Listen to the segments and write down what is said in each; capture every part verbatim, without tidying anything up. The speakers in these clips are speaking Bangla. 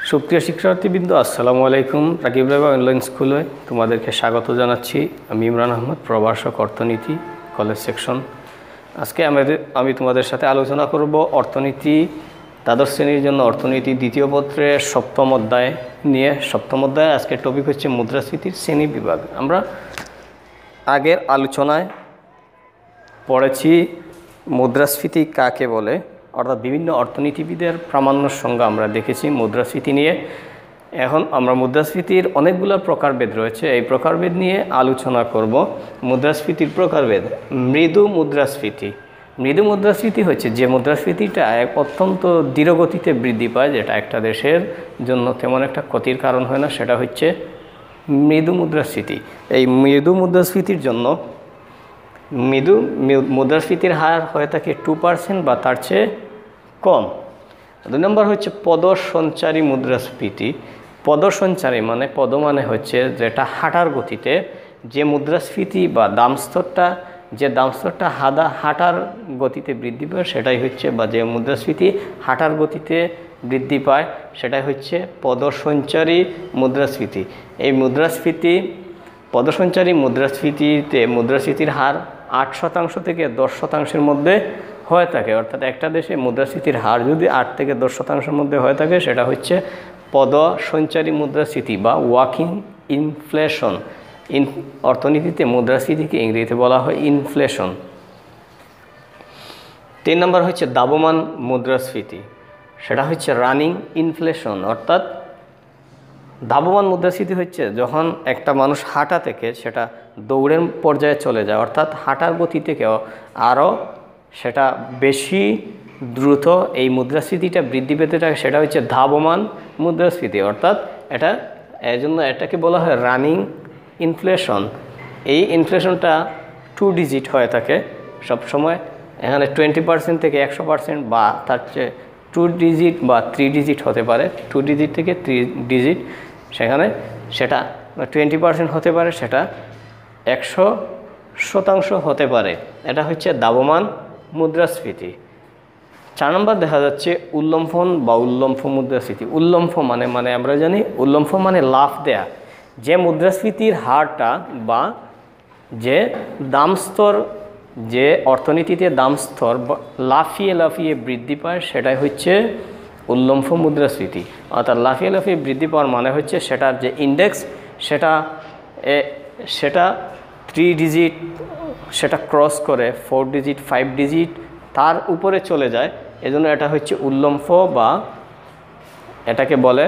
সুপ্রিয় শিক্ষার্থীবৃন্দ, আসসালামু আলাইকুম। রাকিব রায়বা অনলাইন স্কুলে তোমাদেরকে স্বাগত জানাচ্ছি। আমি ইমরান আহমদ, প্রভাষক অর্থনীতি, কলেজ সেকশন। আজকে আমাদের আমি তোমাদের সাথে আলোচনা করব অর্থনীতি দ্বাদশ শ্রেণীর জন্য অর্থনীতি দ্বিতীয় পত্রের সপ্তম অধ্যায় নিয়ে। সপ্তম অধ্যায় আজকের টপিক হচ্ছে মুদ্রাস্ফীতির শ্রেণী বিভাগ। আমরা আগের আলোচনায় পড়েছি মুদ্রাস্ফীতি কাকে বলে, অর্থাৎ বিভিন্ন অর্থনীতিবিদের প্রামাণ্য সংজ্ঞা আমরা দেখেছি মুদ্রাস্ফীতি নিয়ে। এখন আমরা মুদ্রাস্ফীতির অনেকগুলো প্রকারভেদ রয়েছে, এই প্রকারভেদ নিয়ে আলোচনা করব। মুদ্রাস্ফীতির প্রকারভেদ। মৃদু মুদ্রাস্ফীতি। মৃদু মুদ্রাস্ফীতি হচ্ছে যে মুদ্রাস্ফীতিটা এক অত্যন্ত ধীরগতিতে বৃদ্ধি পায়, যেটা একটা দেশের জন্য তেমন একটা ক্ষতির কারণ হয় না, সেটা হচ্ছে মৃদু মুদ্রাস্ফীতি। এই মৃদু মুদ্রাস্ফীতির জন্য মৃদু মুদ্রাস্ফীতির হার হয়ে থাকে টু পার্সেন্ট বা তার চেয়ে কম। দুই নম্বর হচ্ছে পদসঞ্চারী মুদ্রাস্ফীতি। পদসঞ্চারী মানে পদ মানে হচ্ছে যেটা হাঁটার গতিতে যে মুদ্রাস্ফীতি বা দামস্তরটা যে দামস্তরটা হাদা হাঁটার গতিতে বৃদ্ধি পায় সেটাই হচ্ছে, বা যে মুদ্রাস্ফীতি হাঁটার গতিতে বৃদ্ধি পায় সেটাই হচ্ছে পদসঞ্চারী মুদ্রাস্ফীতি। এই মুদ্রাস্ফীতি পদসঞ্চারী মুদ্রাস্ফীতিতে মুদ্রাস্ফীতির হার আট শতাংশ থেকে দশ শতাংশের মধ্যে হয়ে থাকে। অর্থাৎ একটা দেশে মুদ্রাস্ফীতির হার যদি আট থেকে দশ শতাংশের মধ্যে হয়ে থাকে সেটা হচ্ছে পদসঞ্চারী মুদ্রাস্ফীতি বা ওয়াকিং ইনফ্লেশন। ইন অর্থনীতিতে মুদ্রাস্ফীতিকে ইংরেজিতে বলা হয় ইনফ্লেশন। তিন নম্বর হচ্ছে দাবমান মুদ্রাস্ফীতি, সেটা হচ্ছে রানিং ইনফ্লেশন। অর্থাৎ ধাবমান মুদ্রাস্ফীতি হচ্ছে যখন একটা মানুষ হাঁটা থেকে সেটা দৌড়ের পর্যায়ে চলে যায়, অর্থাৎ হাঁটার গতি থেকেও আরও সেটা বেশি দ্রুত এই মুদ্রাস্ফীতিটা বৃদ্ধি পেতে থাকে, সেটা হচ্ছে ধাবমান মুদ্রাস্ফীতি। অর্থাৎ এটা এই জন্য এটাকে বলা হয় রানিং ইনফ্লেশন। এই ইনফ্লেশনটা টু ডিজিট হয়ে থাকে সবসময়। এখানে টোয়েন্টি পার্সেন্ট থেকে একশো পার্সেন্ট বা তার চেয়ে টু ডিজিট বা থ্রি ডিজিট হতে পারে, টু ডিজিট থেকে থ্রি ডিজিট। সেখানে সেটা টোয়েন্টি পার্সেন্ট হতে পারে, সেটা একশো শতাংশ হতে পারে। এটা হচ্ছে দাবমান মুদ্রাস্ফীতি। চার নম্বর দেখা যাচ্ছে উল্লম্ফন বা উল্লম্ফ মুদ্রাস্ফীতি। উল্লম্ফ মানে মানে আমরা জানি উল্লম্ফ মানে লাফ দেয়া। যে মুদ্রাস্ফীতির হারটা বা যে দামস্তর যে অর্থনীতিতে দামস্তর লাফিয়ে লাফিয়ে বৃদ্ধি পায় সেটাই হচ্ছে উল্লম্ফ মুদ্রাস্ফীতি। অর্থাৎ লাফিয়ে লাফিয়ে বৃদ্ধি পাওয়ার মানে হচ্ছে সেটার যে ইন্ডেক্স সেটা সেটা থ্রি ডিজিট সেটা ক্রস করে ফোর ডিজিট ফাইভ ডিজিট তার উপরে চলে যায়। এজন্য এটা হচ্ছে উল্লম্ফ বা এটাকে বলে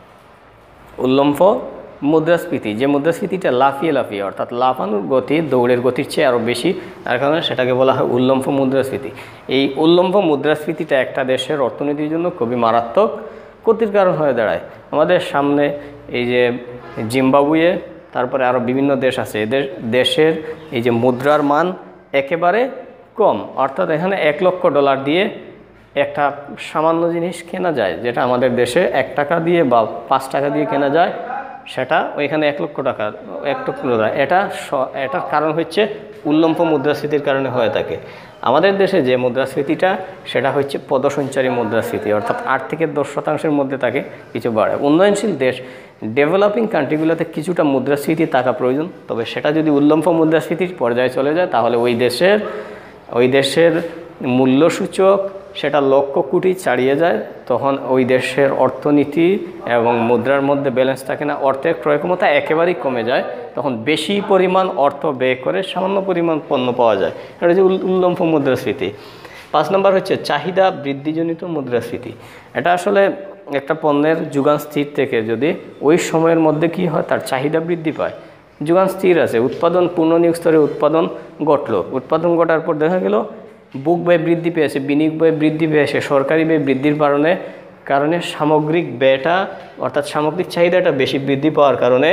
উল্লম্ফ মুদ্রাস্ফীতি। যে মুদ্রাস্ফীতিটা লাফিয়ে লাফিয়ে অর্থাৎ লাফানোর গতি দৌড়ের গতির চেয়ে আরও বেশি, তার কারণে সেটাকে বলা হয় উল্লম্ফ মুদ্রাস্ফীতি। এই উল্লম্ফ মুদ্রাস্ফীতিটা একটা দেশের অর্থনীতির জন্য খুবই মারাত্মক ক্ষতির কারণ হয়ে দাঁড়ায়। আমাদের সামনে এই যে জিম্বাবুয়ে, তারপরে আরও বিভিন্ন দেশ আছে, এদের দেশের এই যে মুদ্রার মান একেবারে কম। অর্থাৎ এখানে এক লক্ষ ডলার দিয়ে একটা সামান্য জিনিস কেনা যায়, যেটা আমাদের দেশে এক টাকা দিয়ে বা পাঁচ টাকা দিয়ে কেনা যায়, সেটা ওইখানে এক লক্ষ টাকা এক লক্ষ ডলার। এটা এটার কারণ হচ্ছে উল্লম্ফ মুদ্রাস্ফীতির কারণে হয়ে থাকে। আমাদের দেশে যে মুদ্রাস্ফীতিটা সেটা হচ্ছে পদসঞ্চারী মুদ্রাস্ফীতি, অর্থাৎ আট থেকে দশ শতাংশের মধ্যে থাকে, কিছু বাড়ে। উন্নয়নশীল দেশ ডেভেলপিং কান্ট্রিগুলোতে কিছুটা মুদ্রাস্ফীতি থাকা প্রয়োজন, তবে সেটা যদি উল্লম্ফ মুদ্রাস্ফীতির পর্যায়ে চলে যায় তাহলে ওই দেশের ওই দেশের মূল্যসূচক সেটা লক্ষ কোটি ছাড়িয়ে যায়। তখন ওই দেশের অর্থনীতি এবং মুদ্রার মধ্যে ব্যালেন্স থাকে না, অর্থের ক্রয় ক্ষমতা একেবারেই কমে যায়। তখন বেশি পরিমাণ অর্থ ব্যয় করে সামান্য পরিমাণ পণ্য পাওয়া যায়। এটা হচ্ছে উল্লম্ফ মুদ্রাস্ফীতি। পাঁচ নম্বর হচ্ছে চাহিদা বৃদ্ধিজনিত মুদ্রাস্ফীতি। এটা আসলে একটা পণ্যের যোগান স্থির থেকে যদি ওই সময়ের মধ্যে কি হয় তার চাহিদা বৃদ্ধি পায়। যোগান স্থির আছে, উৎপাদন পূর্ণনিয়োগ স্তরে উৎপাদন ঘটলো, উৎপাদন ঘটার পর দেখা গেল বুক ব্যয় বৃদ্ধি পেয়েছে, বিনিয়োগ ব্যয় বৃদ্ধি পেয়েছে, সরকারি ব্যয় বৃদ্ধির কারণে কারণে সামগ্রিক ব্যয়টা অর্থাৎ সামগ্রিক চাহিদাটা বেশি বৃদ্ধি পাওয়ার কারণে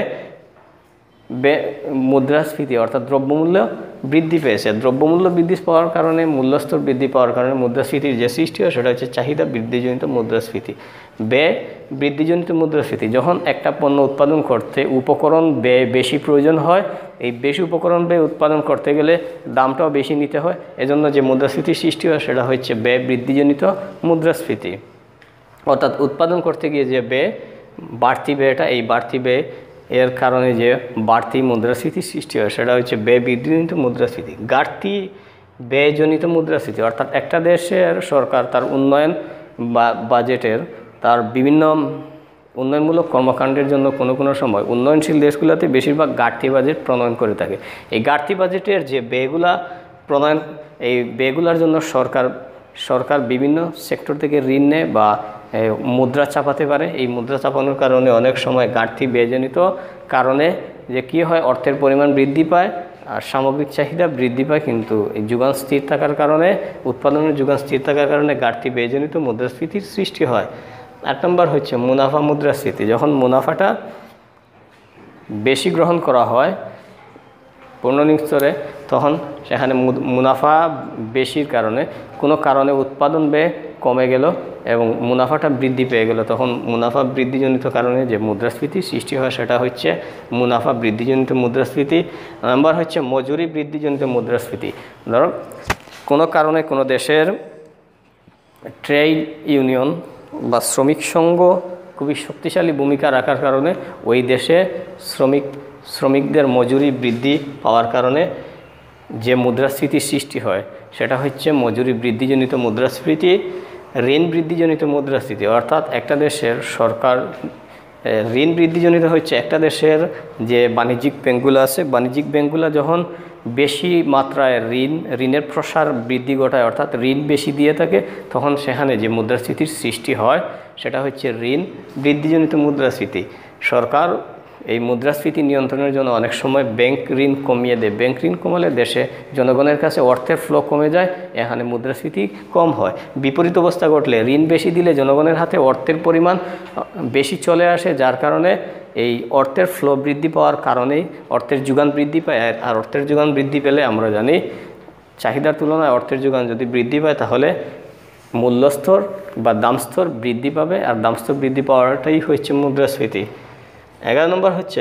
মুদ্রাস্ফীতি অর্থাৎ দ্রব্যমূল্য বৃদ্ধি পেয়েছে। দ্রব্যমূল্য বৃদ্ধি পাওয়ার কারণে মূল্যস্তর বৃদ্ধি পাওয়ার কারণে মুদ্রাস্ফীতির যে সৃষ্টি হয় সেটা হচ্ছে চাহিদা বৃদ্ধিজনিত মুদ্রাস্ফীতি। ব্যয় বৃদ্ধিজনিত মুদ্রাস্ফীতি, যখন একটা পণ্য উৎপাদন করতে উপকরণ ব্যয় বেশি প্রয়োজন হয়, এই বেশি উপকরণ ব্যয় উৎপাদন করতে গেলে দামটাও বেশি নিতে হয়, এজন্য যে মুদ্রাস্ফীতির সৃষ্টি হয় সেটা হচ্ছে ব্যয় বৃদ্ধিজনিত মুদ্রাস্ফীতি। অর্থাৎ উৎপাদন করতে গিয়ে যে ব্যয়, বাড়তি ব্যয়টা, এই বাড়তি ব্যয় এর কারণে যে বাড়তি মুদ্রাস্ফীতি সৃষ্টি হয় সেটা হচ্ছে ব্যয় বৃদ্ধিজনিত মুদ্রাস্ফীতি। ঘাটতি ব্যয়জনিত মুদ্রাস্ফীতি অর্থাৎ একটা দেশের সরকার তার উন্নয়ন বা বাজেটের তার বিভিন্ন উন্নয়নমূলক কর্মকাণ্ডের জন্য কোনো কোনো সময় উন্নয়নশীল দেশগুলোতে বেশিরভাগ ঘাটতি বাজেট প্রণয়ন করে থাকে। এই ঘাটতি বাজেটের যে ব্যয়গুলা প্রণয়ন, এই ব্যয়গুলোর জন্য সরকার সরকার বিভিন্ন সেক্টর থেকে ঋণ নেয় বা মুদ্রা চাপাতে পারে। এই মুদ্রা চাপানোর কারণে অনেক সময় ঘাটতি ব্যয়জনিত কারণে যে কী হয়, অর্থের পরিমাণ বৃদ্ধি পায় আর সামগ্রিক চাহিদা বৃদ্ধি পায়, কিন্তু এই যোগান স্থির থাকার কারণে, উৎপাদনের যোগান স্থির থাকার কারণে ঘাটতি ব্যয়জনিত মুদ্রাস্ফীতির সৃষ্টি হয়। আট নম্বর হচ্ছে মুনাফা মুদ্রাস্ফীতি। যখন মুনাফাটা বেশি গ্রহণ করা হয় পণ্যনিক স্তরে, তখন সেখানে মুনাফা বেশির কারণে কোনো কারণে উৎপাদন ব্যয় কমে গেল এবং মুনাফাটা বৃদ্ধি পেয়ে গেল, তখন মুনাফা বৃদ্ধিজনিত কারণে যে মুদ্রাস্ফীতি সৃষ্টি হয় সেটা হচ্ছে মুনাফা বৃদ্ধিজনিত মুদ্রাস্ফীতি। নাম্বার হচ্ছে মজুরি বৃদ্ধিজনিত মুদ্রাস্ফীতি। ধরো কোনো কারণে কোনো দেশের ট্রেড ইউনিয়ন বা শ্রমিক সংঘ খুবই শক্তিশালী ভূমিকা রাখার কারণে ওই দেশে শ্রমিক শ্রমিকদের মজুরি বৃদ্ধি পাওয়ার কারণে যে মুদ্রাস্ফীতি সৃষ্টি হয় সেটা হচ্ছে মজুরি বৃদ্ধিজনিত মুদ্রাস্ফীতি। ঋণ বৃদ্ধিজনিত মুদ্রাস্ফীতি অর্থাৎ একটা দেশের সরকার ঋণ বৃদ্ধিজনিত হচ্ছে একটা দেশের যে বাণিজ্যিক ব্যাংকগুলো আছে, বাণিজ্যিক ব্যাংকগুলো যখন বেশি মাত্রায় ঋণ ঋণের প্রসার বৃদ্ধি ঘটায় অর্থাৎ ঋণ বেশি দিয়ে থাকে, তখন সেখানে যে মুদ্রাস্ফীতির সৃষ্টি হয় সেটা হচ্ছে ঋণ বৃদ্ধিজনিত মুদ্রাস্ফীতি। সরকার এই মুদ্রাস্ফীতি নিয়ন্ত্রণের জন্য অনেক সময় ব্যাংক ঋণ কমিয়ে দেয়। ব্যাংক ঋণ কমালে দেশে জনগণের কাছে অর্থের ফ্লো কমে যায়, এখানে মুদ্রাস্ফীতি কম হয়। বিপরীত অবস্থা ঘটলে ঋণ বেশি দিলে জনগণের হাতে অর্থের পরিমাণ বেশি চলে আসে, যার কারণে এই অর্থের ফ্লো বৃদ্ধি পাওয়ার কারণেই অর্থের যোগান বৃদ্ধি পায়। আর অর্থের যোগান বৃদ্ধি পেলে আমরা জানি চাহিদার তুলনায় অর্থের যোগান যদি বৃদ্ধি পায় তাহলে মূল্যস্তর বা দামস্তর বৃদ্ধি পাবে, আর দামস্তর বৃদ্ধি পাওয়াটাই হচ্ছে মুদ্রাস্ফীতি। এগারো নম্বর হচ্ছে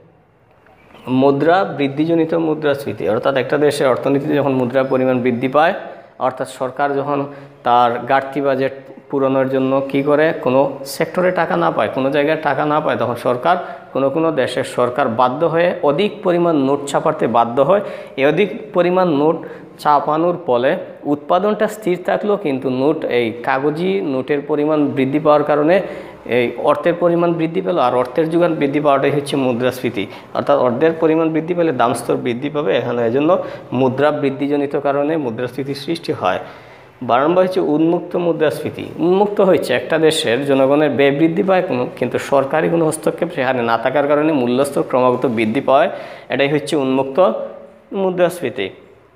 মুদ্রা বৃদ্ধিজনিত মুদ্রাস্ফীতি অর্থাৎ একটা দেশের অর্থনীতিতে যখন মুদ্রার পরিমাণ বৃদ্ধি পায়, অর্থাৎ সরকার যখন তার ঘাটতি বাজেট পূরণের জন্য কি করে, কোনো সেক্টরে টাকা না পায়, কোনো জায়গায় টাকা না পায়, তখন সরকার কোনো কোনো দেশের সরকার বাধ্য হয়ে অধিক পরিমাণ নোট ছাপাতে বাধ্য হয়। এই অধিক পরিমাণ নোট চাপানোর ফলে উৎপাদনটা স্থির থাকলেও কিন্তু নোট এই কাগজি নোটের পরিমাণ বৃদ্ধি পাওয়ার কারণে এই অর্থের পরিমাণ বৃদ্ধি পেল, আর অর্থের যোগান বৃদ্ধি পাওয়াটাই হচ্ছে মুদ্রাস্ফীতি। অর্থাৎ অর্থের পরিমাণ বৃদ্ধি পেলে দামস্তর বৃদ্ধি পাবে, এখানে এজন্য মুদ্রা বৃদ্ধিজনিত কারণে মুদ্রাস্ফীতির সৃষ্টি হয়। বারো নম্বর হচ্ছে উন্মুক্ত মুদ্রাস্ফীতি। উন্মুক্ত হচ্ছে একটা দেশের জনগণের ব্যয় বৃদ্ধি পায় কোনো, কিন্তু সরকারি কোনো হস্তক্ষেপ সেখানে না থাকার কারণে মূল্যস্তর ক্রমাগত বৃদ্ধি পায়, এটাই হচ্ছে উন্মুক্ত মুদ্রাস্ফীতি।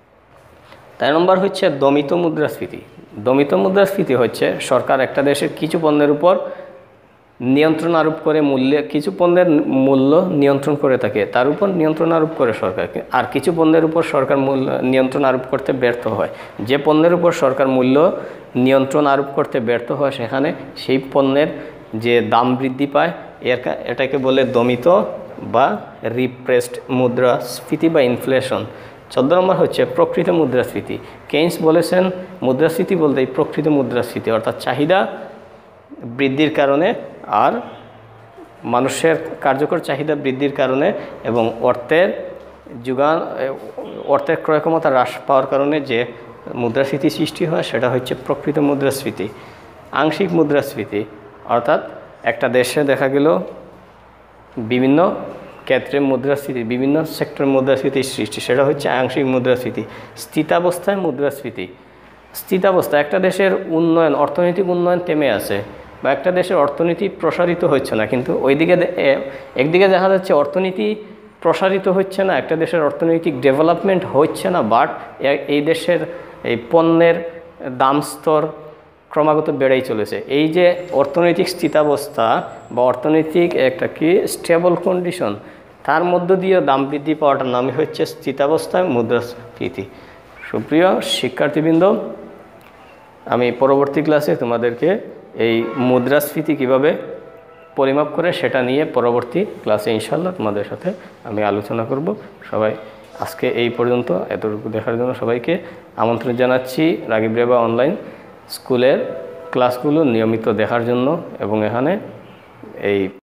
তেরো নম্বর হচ্ছে দমিত মুদ্রাস্ফীতি। দমিত মুদ্রাস্ফীতি হচ্ছে সরকার একটা দেশের কিছু পণ্যের উপর নিয়ন্ত্রণ আরোপ করে, মূল্যে কিছু পণ্যের মূল্য নিয়ন্ত্রণ করে থাকে, তার উপর নিয়ন্ত্রণ আরোপ করে সরকারকে, আর কিছু পণ্যের উপর সরকার মূল্য নিয়ন্ত্রণ আরোপ করতে ব্যর্থ হয়। যে পণ্যের উপর সরকার মূল্য নিয়ন্ত্রণ আরোপ করতে ব্যর্থ হয় সেখানে সেই পণ্যের যে দাম বৃদ্ধি পায়, এর এটাকে বলে দমিত বা রিপ্রেসড মুদ্রাস্ফীতি বা ইনফ্লেশন। চোদ্দ নম্বর হচ্ছে প্রকৃত মুদ্রাস্ফীতি। কেইন্স বলেছেন মুদ্রাস্ফীতি বলতে এই প্রকৃত মুদ্রাস্ফীতি অর্থাৎ চাহিদা বৃদ্ধির কারণে আর মানুষের কার্যকর চাহিদা বৃদ্ধির কারণে এবং অর্থের যোগান অর্থের ক্রয় ক্ষমতা হ্রাস পাওয়ার কারণে যে মুদ্রাস্ফীতি সৃষ্টি হয় সেটা হচ্ছে প্রকৃত মুদ্রাস্ফীতি। আংশিক মুদ্রাস্ফীতি অর্থাৎ একটা দেশে দেখা গেল বিভিন্ন ক্ষেত্রে মুদ্রাস্ফীতি, বিভিন্ন সেক্টর মুদ্রাস্ফীতির সৃষ্টি, সেটা হচ্ছে আংশিক মুদ্রাস্ফীতি। স্থিতাবস্থায় মুদ্রাস্ফীতি। স্থিতাবস্থা একটা দেশের উন্নয়ন, অর্থনৈতিক উন্নয়ন থেমে আছে বা একটা দেশের অর্থনীতি প্রসারিত হচ্ছে না, কিন্তু ওইদিকে একদিকে দেখা যাচ্ছে অর্থনীতি প্রসারিত হচ্ছে না, একটা দেশের অর্থনৈতিক ডেভেলপমেন্ট হচ্ছে না, বাট এই দেশের এই পণ্যের দাম স্তর ক্রমাগত বেড়েই চলেছে। এই যে অর্থনৈতিক স্থিতাবস্থা বা অর্থনৈতিক একটা কি স্টেবল কন্ডিশন, তার মধ্য দিয়ে দাম বৃদ্ধি পাওয়াটার নামই হচ্ছে স্থিতাবস্থায় মুদ্রাস্ফীতি। সুপ্রিয় শিক্ষার্থীবৃন্দ, আমি পরবর্তী ক্লাসে তোমাদেরকে এই মুদ্রাস্ফীতি কিভাবে পরিমাপ করে সেটা নিয়ে পরবর্তী ক্লাসে ইনশাআল্লাহ তোমাদের সাথে আমি আলোচনা করব। সবাই আজকে এই পর্যন্ত এতটুকু দেখার জন্য সবাইকে আমন্ত্রণ জানাচ্ছি রাগিব রেবা অনলাইন স্কুলের ক্লাসগুলো নিয়মিত দেখার জন্য এবং এখানে এই